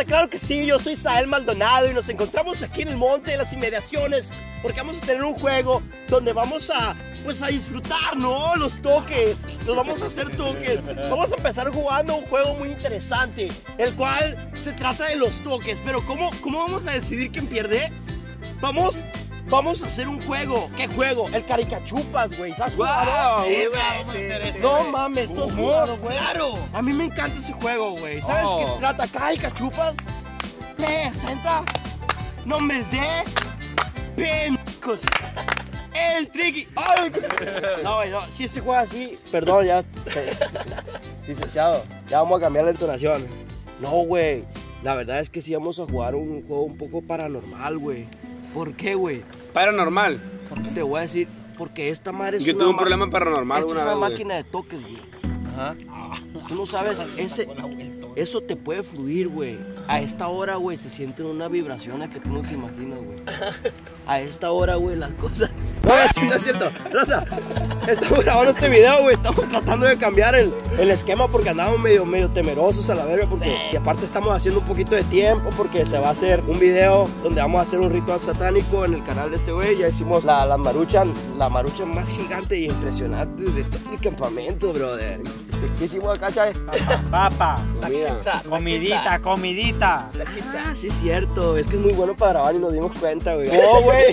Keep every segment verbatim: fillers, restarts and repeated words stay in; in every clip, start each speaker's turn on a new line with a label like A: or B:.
A: raza, claro que sí, yo soy Sael Maldonado y nos encontramos aquí en el monte de las inmediaciones porque vamos a tener un juego donde vamos a, pues a disfrutar, ¿no? Los toques, nos vamos a hacer toques. Vamos a empezar jugando un juego muy interesante, el cual se trata de los toques, pero ¿cómo, cómo vamos a decidir quién pierde? Vamos... Vamos a hacer un juego. ¿Qué juego? El Caricachupas, güey. ¿Sabes jugado?
B: Sí, güey. Sí, sí,
A: no mames, ¿tú has jugado, güey?
B: Claro.
A: A mí me encanta ese juego, güey. ¿Sabes
B: Oh.
A: qué se trata? Caricachupas presenta nombres de pendejos. El Triqui. Ay, no, güey, no. Si se juega así, perdón, ya. Licenciado, ya vamos a cambiar la entonación. No, güey. La verdad es que sí vamos a jugar un juego un poco paranormal, güey. ¿Por qué, güey?
C: Paranormal.
A: Porque te voy a decir, porque esta madre es
C: Yo
A: una
C: tuve un
A: ma-
C: problema paranormal
A: Esto es
C: una
A: una
C: vez,
A: máquina de toques, güey.
B: Ajá.
A: Tú no sabes, ese, eso te puede fluir, güey. A esta hora, güey, se sienten unas vibraciones que tú no te imaginas, güey. A esta hora, güey, las cosas... No, es, no es cierto. Raza, estamos grabando este video, güey. Estamos tratando de cambiar el, el esquema porque andamos medio, medio temerosos a la verga. Porque, sí. Y aparte estamos haciendo un poquito de tiempo porque se va a hacer un video donde vamos a hacer un ritual satánico en el canal de este güey. Ya hicimos la, la maruchan, la maruchan más gigante y impresionante de todo el campamento, brother. ¿Qué hicimos acá, Chay?
B: Papa.
C: Comida.
B: Comidita, comidita.
A: Ah, sí es cierto. Es que es muy bueno para grabar y nos dimos cuenta, güey. ¡Oh, güey!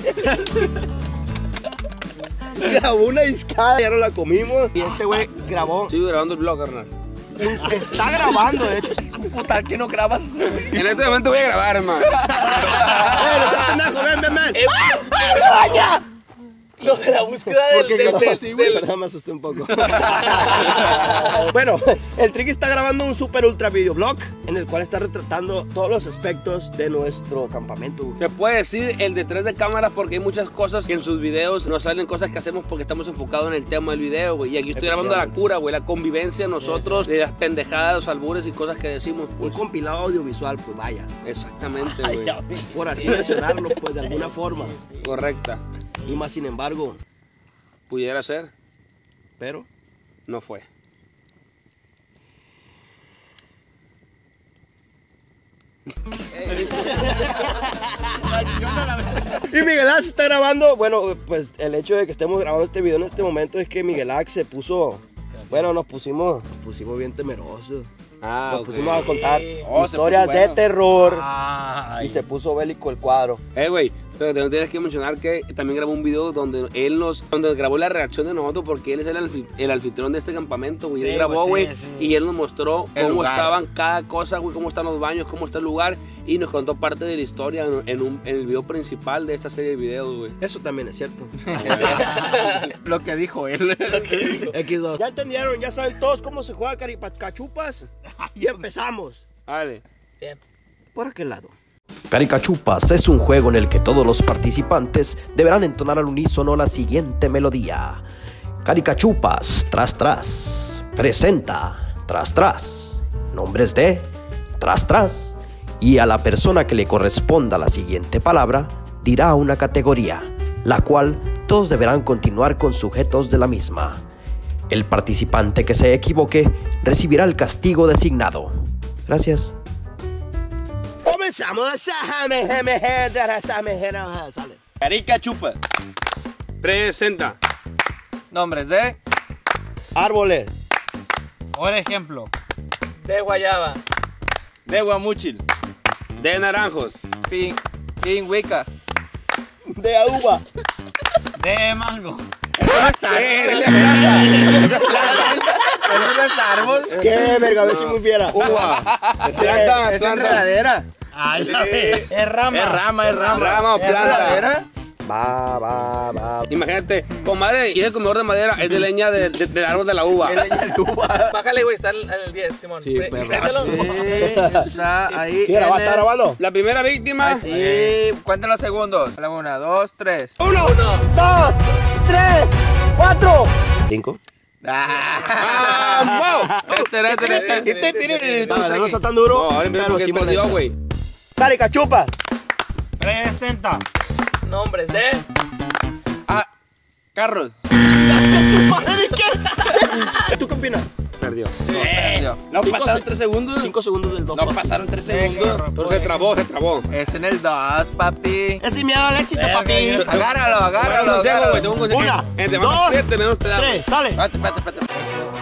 A: Grabó una discada, ya no la comimos. Y este güey grabó.
C: Estoy grabando el vlog, carnal.
A: Está grabando, de hecho. Es un putal que no grabas.
C: En este momento voy a grabar, hermano.
A: ¡Eh, no seas pendejo! ¡Ven, ven, ven! ¡Vaya!
B: Lo de la búsqueda del...
A: Porque
B: del,
A: grabó
B: del,
A: así, güey.
B: del-
A: Perdón, me asusté un poco. Bueno, el Triqui está grabando un super ultra videoblog en el cual está retratando todos los aspectos de nuestro campamento, güey.
C: Se puede decir el detrás de cámaras porque hay muchas cosas que en sus videos no salen, cosas que hacemos porque estamos enfocados en el tema del video, güey. Y aquí estoy grabando la cura, güey, la convivencia nosotros, de las pendejadas, los albures y cosas que decimos,
A: Un
C: pues.
A: compilado audiovisual, pues vaya.
C: Exactamente, güey.
A: Por así mencionarlo, pues de alguna forma.
C: Correcta.
A: Y más sin embargo,
C: Pudiera ser,
A: pero...
C: no fue.
A: Y Miguel Ax está grabando. Bueno, pues el hecho de que estemos grabando este video en este momento es que Miguel Ax se puso. Bueno, nos pusimos, nos pusimos bien temerosos.
C: Ah,
A: Nos
C: ok.
A: pusimos a contar
C: Oh, se
A: historias
C: puso bueno.
A: de terror.
B: Ay.
A: Y se puso bélico el cuadro.
C: Eh, güey, pero te tienes que mencionar que también grabó un video donde él nos, donde grabó la reacción de nosotros porque él es el, anfi- el anfitrión de este campamento, güey.
B: Sí,
C: Él grabó,
B: pues,
C: güey,
B: sí, sí.
C: y él nos mostró
B: El
C: cómo
B: lugar.
C: estaban cada cosa, güey, cómo están los baños, cómo está el lugar y nos contó parte de la historia en, en un, en el video principal de esta serie de videos, güey.
A: Eso también es cierto.
B: Lo que dijo él.
A: equis dos. Ya entendieron, ya saben todos cómo se juega caricachupas. Y empezamos.
C: Vale.
A: ¿Por aquel lado?
D: Caricachupas es un juego en el que todos los participantes deberán entonar al unísono la siguiente melodía. Caricachupas, tras tras, presenta, tras tras, nombres de, tras tras, y a la persona que le corresponda la siguiente palabra dirá una categoría, la cual todos deberán continuar con sujetos de la misma. El participante que se equivoque recibirá el castigo designado. Gracias.
A: Comenzamos. Sale.
B: Caricachupa.
C: Presenta.
B: Nombres de...
A: Árboles.
B: Por ejemplo.
E: De guayaba.
B: De guamuchil.
C: De naranjos.
B: Pin... Pingüica.
A: De uva.
B: De mango.
C: Eh, de planta.
B: ¿Eso no es árbol?
A: ¿Qué verga? A ver si muy fiera.
C: Uva. De planta,
B: Es
C: planta.
B: enredadera. Ay, es rama. Es rama, es rama.
C: Rama o
B: ¿Es
C: planta.
B: enredadera?
A: Va, va, va.
C: Imagínate, comadre, y el comedor de madera es de leña de- de- del árbol de la uva.
B: Es leña de uva.
E: Bájale, güey, está el, el diez, Simón.
A: Sí,
E: Pre-
A: perro.
E: préndelo.
B: Sí, está ahí.
A: Sí, graba-
B: en
A: ¿está
B: el-
A: grabando?
C: La primera víctima.
B: Y cuenten los segundos. La una, dos, tres.
A: Uno, dos, tres, cuatro, cinco.
C: ¡Ah! ¡Wow! Este, este, este.
A: La verdad no está tan duro.
C: No, ahora empieza
A: pero
C: porque
A: sí
C: perdió,
A: molesta.
C: güey.
A: Caricachupas.
B: Presenta.
E: Nombres de...
C: Ah, carros.
A: ¿Tú qué opinas?
C: perdió.
B: Eh, no
A: Cinco
B: pasaron
A: se-
B: tres segundos.
A: cinco segundos del dos.
B: No pasaron tres segundos.
C: Pero se trabó, se trabó.
B: Es en el dos, papi.
A: Es sin miedo al éxito, papi.
B: Agárralo,
C: Tengo un
B: agárralo.
C: consejo, güey,
B: agárralo.
C: tengo un consejo.
A: Una,
C: Entre más
A: dos,
C: apriete, menos te da.
A: Tres, sale.
B: Espérate, espérate, espérate.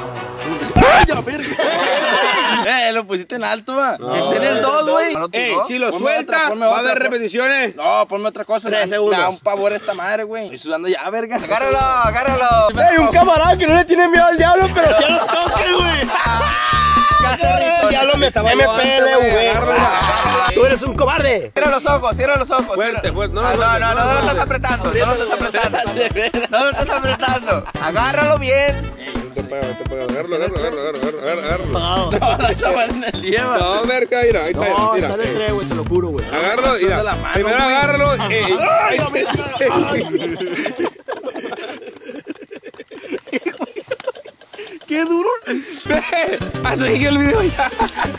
B: Eh, lo pusiste en alto, va.
C: No.
B: Está en el dos, güey.
C: Ey, si lo
B: Ponme
C: suelta,
B: otra, ponme
C: va a
B: otra,
C: haber
B: pon-
C: repeticiones.
B: No, ponme otra cosa.
A: Tres
B: me-
A: segundos.
B: Me da un pavor esta madre, güey. Estoy sudando ya, verga. Agárralo, agárralo.
A: Hay un camarada que no le tiene miedo al diablo, pero sí a los toques, güey. El diablo me
C: Estaba
A: M
C: yo
A: P
C: antes,
A: L,
C: güey,
A: güey.
C: agárralo.
A: Tú eres un cobarde.
B: Cierra los ojos, cierra los ojos.
C: Fuerte,
B: cierra.
C: fuerte, no,
B: Ah,
C: no,
B: no, no,
C: no,
B: no, no lo
C: no,
B: estás
C: no.
B: apretando. No lo estás apretando. No lo estás apretando. Agárralo bien.
C: Te pego, te pego. Agárralo, agárralo, agárralo, agárralo, agárralo.
B: No, no está mal en el lleva.
C: No, verga, mira, ahí está.
A: No,
C: mira.
A: está de tres, güey, te lo juro, güey.
C: Agárralo,
B: Son de
C: mira.
B: la mano,
C: Primero
B: güey.
C: agárralo. eh,
A: Qué duro.
C: Hasta aquí el video ya.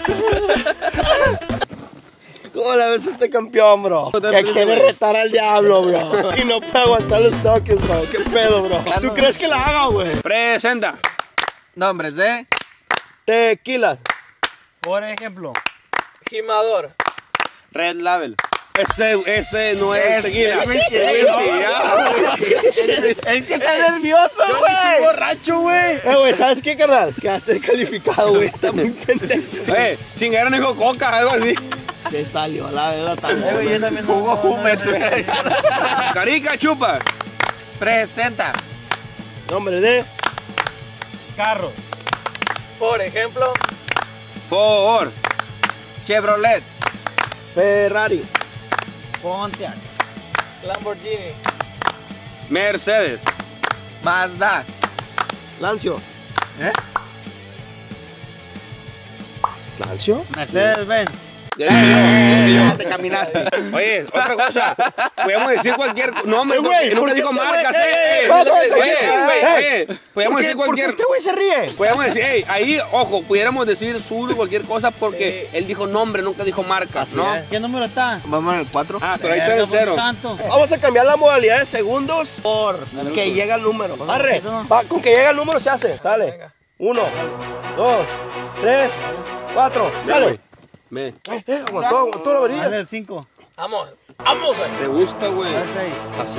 A: ¿Cómo la ves a este campeón, bro? Que quiere retar al diablo, bro. Y no puede aguantar los toques, bro. ¿Qué pedo, bro? ¿Tú crees que la haga, güey?
C: Presenta.
B: Nombres de
A: Tequila.
F: Por ejemplo,
E: Gimador.
B: Red Label.
C: Ese, ese no es
B: Es-
C: tequila.
B: es whisky,
C: Es
B: es
C: whisky, ya.
B: Es que está nervioso, güey. borracho, güey.
A: Eh, güey, ¿sabes qué, carnal? Quedaste descalificado, güey. Está muy pendejo.
C: Eh, chingadera no dijo coca, algo así.
A: Se salió a la verdad tan
F: eh, güey, yo también no-
B: Jugo Humer.
C: Carica, chupa.
B: Presenta.
A: Nombre de
F: carro,
E: Por ejemplo,
C: Ford.
B: Chevrolet.
A: Ferrari.
F: Pontiac,
E: Lamborghini.
C: Mercedes.
B: Mazda.
A: Lancio.
B: ¿Eh?
A: ¿Lancio?
F: Mercedes-Benz,
C: Ya dije yo, ya dije yo.
B: Te caminaste.
C: Oye, otra cosa. Podemos decir cualquier nombre.
A: Eh, güey,
C: porque nunca
A: ¿por qué
C: dijo
A: ese
C: marcas,
A: güey-
C: eh.
A: eh,
C: eh.
A: eh,
C: Oye,
A: eh,
C: oye,
A: eh,
C: oye, Podemos
A: ¿Por
C: decir
A: qué, ¿Por qué
C: cualquier.
A: este güey se ríe?
C: Podemos decir, hey, ahí, ojo, pudiéramos decir sur o cualquier cosa porque
E: Sí.
C: él dijo nombre, nunca dijo marcas, ¿no?
F: ¿qué número está?
B: Vamos en el cuatro.
C: Ah, pero ahí está
F: Verga,
C: el cero.
F: ¿por qué tanto?
A: Vamos a cambiar la modalidad de segundos por que llega el número. Arre,
F: eso.
A: va, con que llega el número se hace. Sale.
E: Venga.
A: Uno, dos, tres, cuatro.
C: Ya,
A: Sale.
C: güey. Ve,
A: Eh, eh, aguantó, aguantó la
F: Dale
A: varilla.
F: el cinco,
E: Vamos. Vamos. ahí.
C: te gusta, güey.
F: dale el seis.
A: Así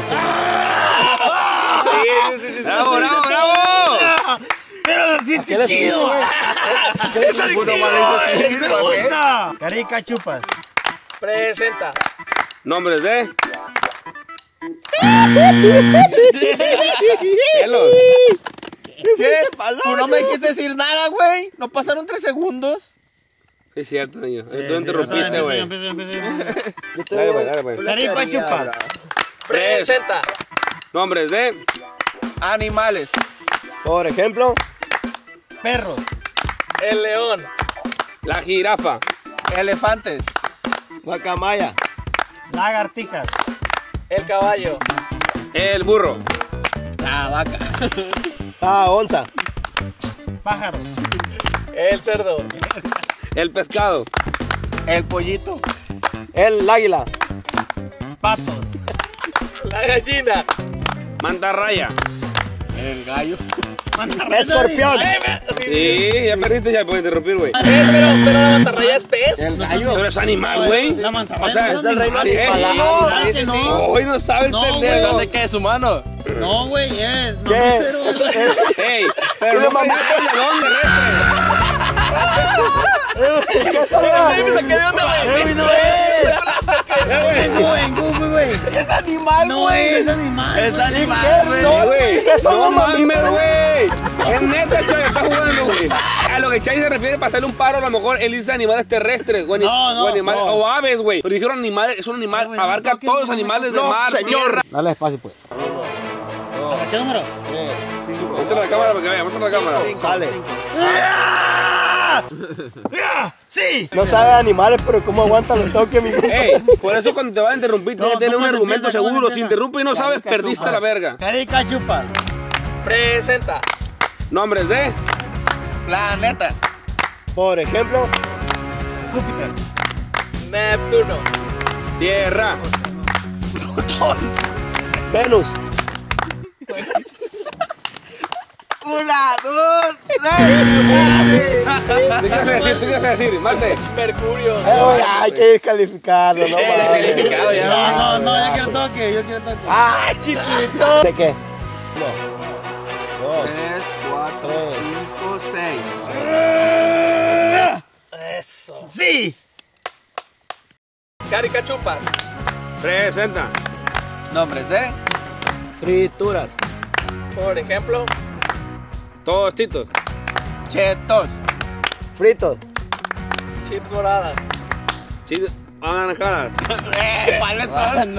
C: Sí, sí, sí, sí. Bravo, bravo, bravo.
F: Pero sí,
A: ¿Qué le chido, güey?
B: Es adictivo.
F: me gusta. Carica chupas,
E: Presenta.
C: Nombres de. Pelos.
B: ¿Qué? Tú no me dijiste decir nada, güey. No pasaron tres segundos.
C: Sí, es cierto, niño. Tú
F: Sí,
C: interrumpiste,
F: sí,
C: güey.
F: empieza, empieza, empieza.
C: Dale, güey, dale, güey.
F: Carica chupas,
E: Presenta.
C: Nombres de.
B: Animales.
A: Por ejemplo,
F: perros,
E: El león.
C: La jirafa.
B: Elefantes.
A: guacamaya,
F: lagartijas,
E: El caballo.
C: El burro.
B: La vaca.
A: ah, onza,
F: pájaros,
E: El cerdo.
C: El pescado.
B: El pollito.
A: el águila,
F: patos,
E: La gallina.
C: Mantarraya.
B: El gallo.
A: escorpión,
C: Sí, ya perdiste, ya puedes interrumpir, güey.
E: Eh, pero, pero la mantarraya es pez.
B: El gallo.
C: Pero es animal, güey.
F: La mantarraya
C: O sea,
F: no
C: es
F: es
C: del
F: animal.
C: reino animal.
F: No,
C: No,
F: dice sí.
C: Hoy no sabe el
F: No,
C: pendejo.
B: No sé qué es humano.
F: No, güey, es
A: ¿Qué?
F: mamífero.
C: Ey, pero
A: Una
C: no
A: mamá-
C: mamá de dónde,
A: ¿qué sabía?
E: Ay, me saqué de onda, güey.
F: Eh, no es. Güey, güey, güey.
B: Es animal,
F: No es animal.
B: Es
F: güey.
B: animal,
A: ¿Qué
B: güey.
A: son?
C: Güey,
A: ¿Qué son
C: no
A: los
C: mames,
A: mamíferos?
C: güey. Es neta, Chay, está jugando, güey. A lo que Chay se refiere para hacerle un paro, a lo mejor él dice animales terrestres o, ani-
F: No, no,
C: o animales,
A: no.
C: o aves, güey. Pero dijeron animales, es un animal,
F: güey,
C: abarca
F: no toques,
C: todos los
F: no me
C: animales de
A: toques.
C: mar,
A: No, señor.
C: tierra.
A: Dale despacio, pues.
F: ¿A ¿Qué número?
C: Muéstrale la cámara para que vea, muéstrale la cámara.
A: Sale.
F: ¡Sí!
A: No sabe animales, pero cómo aguanta los toques, mi
C: Ey, por eso cuando te vas a interrumpir, tienes
F: No,
C: que tener
F: ¿cómo
C: un
F: se
C: argumento
F: empieza? ¿Cómo se
C: seguro. Si
F: empieza?
C: interrumpes y no sabes, perdiste la verga.
F: Carica chupas,
E: Presenta.
C: Nombres de.
B: Planetas.
A: Por ejemplo,
F: Júpiter,
E: Neptuno.
C: Tierra.
A: Venus,
B: Una, dos,
C: ¿Qué quieres decir? ¿Tú quieres decir? Marte.
E: Mercurio.
A: Eh, güey, hay que descalificarlo, ¿no?
B: Descalificado ya.
F: No, no, no, yo quiero toque, yo quiero toque.
A: ¡Ay, chiquito! ¿De qué?
B: tres, cuatro, cinco, seis.
E: Eso.
A: ¡Sí!
E: Caricachupas.
C: Presenta.
B: Nombres de
A: Frituras.
E: Por ejemplo,
C: Tostitos.
B: Chetos.
A: Fritos.
E: chips moradas.
C: Chips anaranjadas.
B: ¿Cuáles son?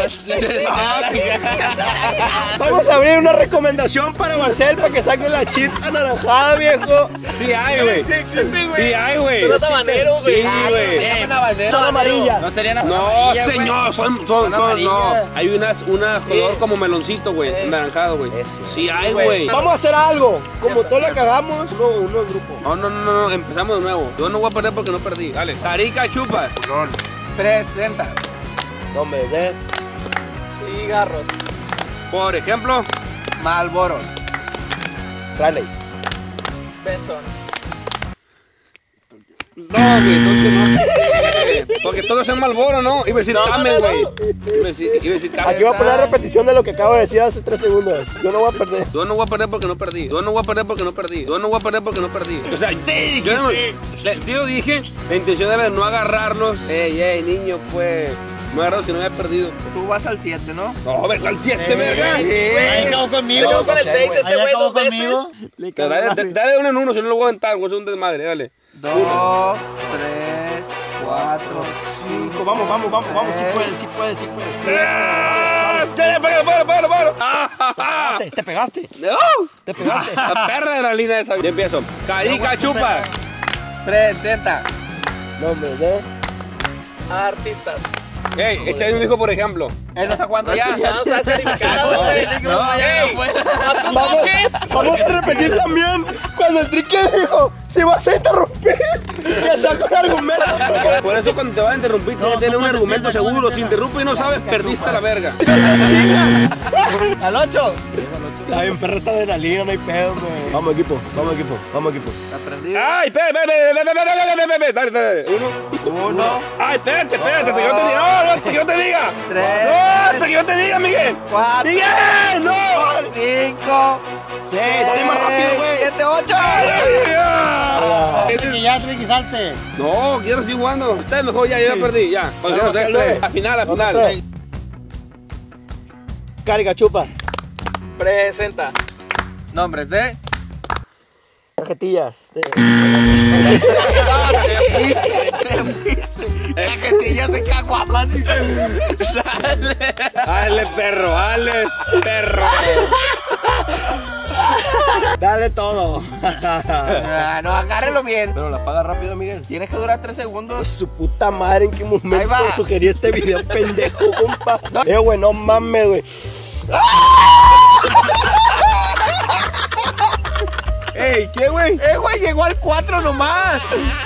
A: Vamos a abrir una recomendación para Marcel para que saque la chips anaranjada, viejo.
C: Sí hay, güey. Sí hay, güey.
E: Los habaneros, güey.
C: Sí, güey.
A: Son amarillas.
B: No serían
C: No,
B: amarillas, güey.
C: señor, son, son, son, no.
B: amarillas.
C: Hay unas, una color como meloncito, güey, anaranjado, güey. Sí hay, güey.
A: Vamos a hacer algo. Como todos la cagamos, uno, uno en grupo.
C: No, no, no, no, empezamos de nuevo. Yo no voy a perder porque no perdí. Dale. Carica chupas.
B: Presenta.
A: Nombre de
E: Cigarros.
C: Por ejemplo,
B: Marlboro.
A: Raleigh.
E: Benson.
C: no, güey, no, no. Porque todos son Marlboro, ¿no? Iba a decir
E: No, no,
C: Camel,
E: no,
C: güey.
E: no.
C: Iba a decir, iba a decir Camel.
A: Aquí voy a poner repetición de lo que acabo de decir hace tres segundos. Yo no voy a perder.
C: Yo no voy a perder porque no perdí. Yo no voy a perder porque no perdí. Yo no voy a perder porque no perdí. O sea, sí, yo no, le- sí lo dije. La intención era no agarrarlos. Ey, ey, niño, pues. No agarrarlos si no había perdido.
B: Tú vas al siete, ¿no?
C: No, venga, al siete, verga.
F: Ahí acabó
E: Me
F: conmigo.
E: quedo con el seis
F: Ahí
E: este güey
F: acabó
E: dos veces.
F: conmigo.
C: Pero dale, dale, dale de uno en uno, si no lo voy a aventar, voy a hacer un desmadre, dale.
B: Dos, tres, cuatro, cinco.
A: Vamos, vamos, vamos, vamos. Sí puedes, sí puedes, sí puedes.
C: ¡Ah! ¡Ya, para, para, para, para! ¡Ah, ja, ja!
A: Te, te pegaste,
C: ¡No!
A: te pegaste.
C: La perra de la línea esa. Ya empiezo. Carica chupa.
B: Presenta.
A: Nombre de
E: Artistas.
C: Ey, ese año dijo, por ejemplo.
B: Él no está jugando ya.
E: Ya no estás calificado, güey.
B: No, ya no fue.
E: Haz tus
A: Vamos,
E: toques.
A: vamos a repetir también cuando el trique dijo, si vas a interrumpir, que saca un argumento.
C: Por eso cuando te vas a interrumpir, tienes que tener un argumento seguro. Si interrumpes y no sabes, perdiste la verga.
B: Al ocho.
A: Está bien, perro, esta adrenalina, no hay pedo, güey. Vamos, equipo, vamos, equipo, vamos, equipo.
B: Aprendí.
C: ¡Ay, espera, espera, espera, espera, espera, espera, espera, dale, dale, uno.
B: Uno.
C: ¡Ay, espérate, espérate, hasta que yo te diga! ¡No, no, hasta que yo te diga!
B: Tres.
C: ¡No, hasta que yo te diga, Miguel!
B: Cuatro.
C: ¡Miguel, no!
B: Cinco.
A: Sí, dale más rápido, güey.
B: Siete, ocho.
F: Que ya, Triqui, salte.
C: No, quiero seguir jugando. Ustedes mejor ya, yo ya perdí, ya. Porque
A: Vamos,
C: no sé,
A: dale.
C: a final, a
A: Vamos,
C: final.
A: tres. Carica chupa.
E: Presenta.
B: Nombres de.
A: Cajetillas. de-
B: No, te fuiste, te fuiste. Cajetillas de caguamas, dice.
C: Dale, perro, dale, perro.
A: Dale todo.
B: Ah, no, agárrelo bien.
A: Pero la paga rápido, Miguel.
B: Tienes que durar tres segundos.
A: Su puta madre, ¿en qué
B: Ahí
A: momento
B: va.
A: sugerí este video pendejo, compa? Eh, güey, no mames, güey.
C: Ey, ¿qué, güey?
B: Eh, güey, llegó al cuatro nomás.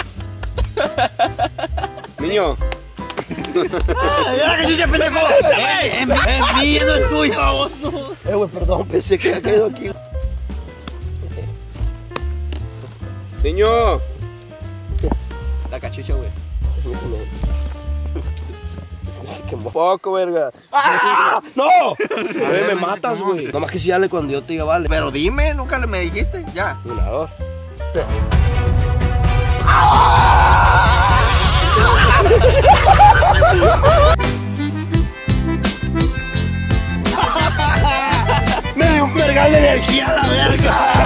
C: Niño.
F: ¡Mira que chucha, pendejo! ¡Eh, es mío, no es tuyo, baboso!
A: Eh, güey, perdón, pensé que había caído aquí.
C: Niño.
A: La cachucha, güey. Se quemó poco, verga. ¡Ah! ¡No! A ver, me matas, güey. Nomás que si dale cuando yo te diga, vale.
B: Pero dime, nunca le me dijiste. Ya.
A: Una, dos. Me dio un vergal de energía a la verga.